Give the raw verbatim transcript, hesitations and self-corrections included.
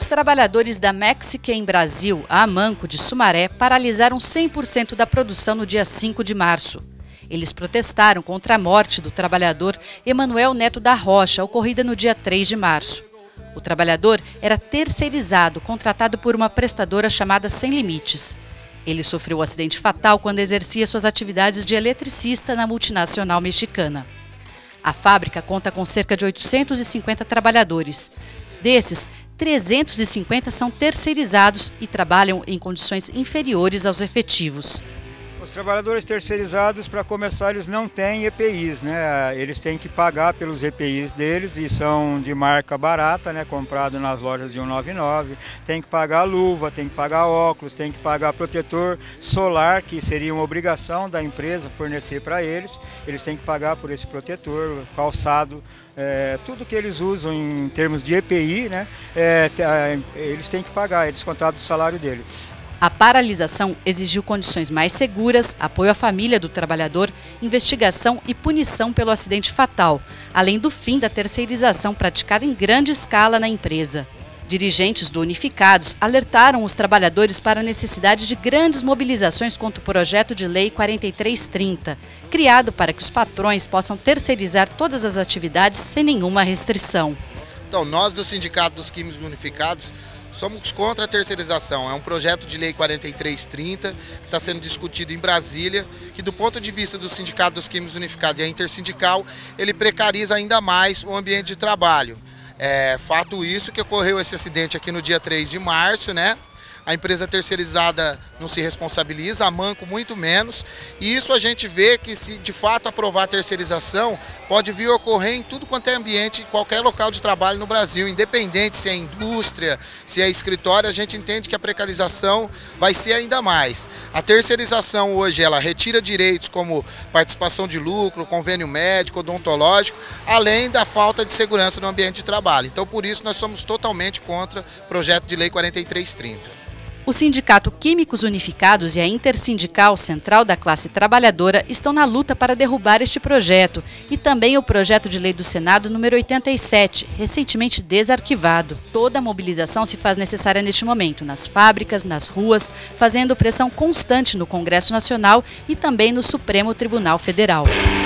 trabalhadores da Mexican Brasil, a Amanco de Sumaré, paralisaram cem por cento da produção no dia cinco de março. Eles protestaram contra a morte do trabalhador Emanuel Neto da Rocha, ocorrida no dia três de março. O trabalhador era terceirizado, contratado por uma prestadora chamada Sem Limites. Ele sofreu um acidente fatal quando exercia suas atividades de eletricista na multinacional mexicana. A fábrica conta com cerca de oitocentos e cinquenta trabalhadores. Desses, trezentos e cinquenta são terceirizados e trabalham em condições inferiores aos efetivos. Os trabalhadores terceirizados, para começar, eles não têm E P Is, né? Eles têm que pagar pelos E P Is deles e são de marca barata, né? Comprado nas lojas de cento e noventa e nove. Tem que pagar luva, tem que pagar óculos, tem que pagar protetor solar, que seria uma obrigação da empresa fornecer para eles. Eles têm que pagar por esse protetor, calçado, é, tudo que eles usam em termos de E P I, né? É, eles têm que pagar, é descontado do salário deles. A paralisação exigiu condições mais seguras, apoio à família do trabalhador, investigação e punição pelo acidente fatal, além do fim da terceirização praticada em grande escala na empresa. Dirigentes do Unificados alertaram os trabalhadores para a necessidade de grandes mobilizações contra o projeto de lei quarenta e três trinta, criado para que os patrões possam terceirizar todas as atividades sem nenhuma restrição. Então, nós do Sindicato dos Químicos Unificados somos contra a terceirização. É um projeto de lei quarenta e três trinta que está sendo discutido em Brasília, que do ponto de vista do Sindicato dos Químicos Unificados e a intersindical, ele precariza ainda mais o ambiente de trabalho. É fato isso que ocorreu esse acidente aqui no dia três de março, né? A empresa terceirizada não se responsabiliza, a Amanco muito menos. E isso a gente vê que, se de fato aprovar a terceirização, pode vir a ocorrer em tudo quanto é ambiente, em qualquer local de trabalho no Brasil, independente se é indústria, se é escritório, a gente entende que a precarização vai ser ainda mais. A terceirização hoje, ela retira direitos como participação de lucro, convênio médico, odontológico, além da falta de segurança no ambiente de trabalho. Então, por isso, nós somos totalmente contra o projeto de lei quarenta e três trinta. O Sindicato Químicos Unificados e a Intersindical Central da Classe Trabalhadora estão na luta para derrubar este projeto e também o projeto de lei do Senado número oitenta e sete, recentemente desarquivado. Toda a mobilização se faz necessária neste momento, nas fábricas, nas ruas, fazendo pressão constante no Congresso Nacional e também no Supremo Tribunal Federal.